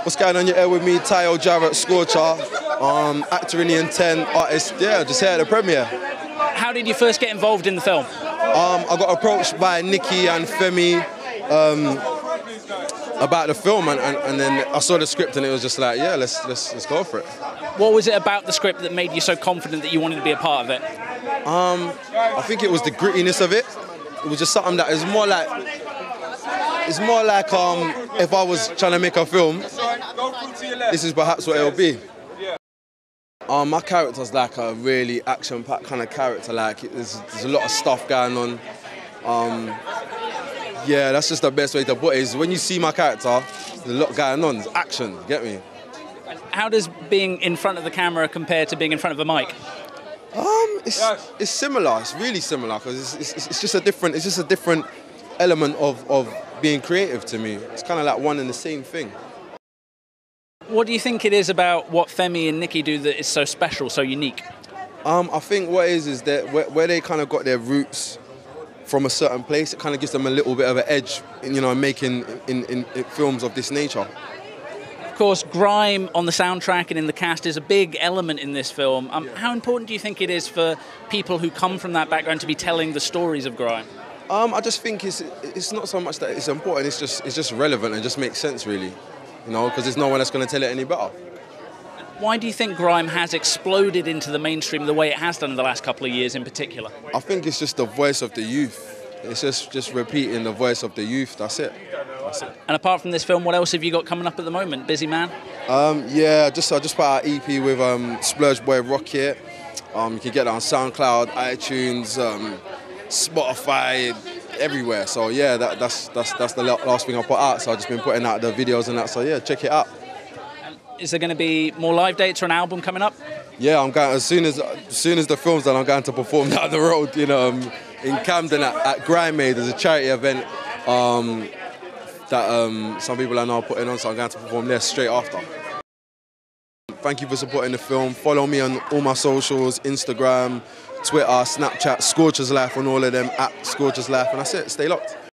What's going on? You're here with me, Tayo Jarrett, Scorcher, actor in the intent, artist. Yeah, just here at the premiere. How did you first get involved in the film? I got approached by Nikki and Femi about the film, and then I saw the script and it was just like, yeah, let's go for it. What was it about the script that made you so confident that you wanted to be a part of it? I think it was the grittiness of it. It was just something that is more like. It's more like if I was trying to make a film, this is perhaps what it'll be. My character's like a really action-packed kind of character. Like there's a lot of stuff going on. Yeah, that's just the best way to put it. Is when you see my character, there's a lot going on. There's action. Get me? How does being in front of the camera compare to being in front of a mic? It's similar. It's really similar because it's just a different element of being creative to me. It's kind of like one and the same thing. What do you think it is about what Femi and Nikki do that is so special, so unique? I think what it is that where they kind of got their roots from a certain place, it kind of gives them a little bit of an edge, making in films of this nature. Of course, grime on the soundtrack and in the cast is a big element in this film. How important do you think it is for people who come from that background to be telling the stories of grime? I just think it's not so much that it's important. It's just relevant and just makes sense, really. Because there's no one that's going to tell it any better. Why do you think grime has exploded into the mainstream the way it has done in the last couple of years in particular? I think it's just the voice of the youth. It's just repeating the voice of the youth. That's it. And apart from this film, what else have you got coming up at the moment? Busy man? Yeah, I just put out an EP with Splurge Boy Rocket. You can get that on SoundCloud, iTunes, Spotify, everywhere. So yeah, that's the last thing I put out. So I've just been putting out the videos and that. So yeah, check it out. Is there going to be more live dates or an album coming up? Yeah, I'm going as soon as the film's done. I'm going to perform down the road. In Camden at Grime Made. There's a charity event that some people I know are putting on. So I'm going to perform there straight after. Thank you for supporting the film. Follow me on all my socials: Instagram, Twitter, Snapchat, Scorcher's Life on all of them, @Scorcher's Life, and that's it. Stay locked.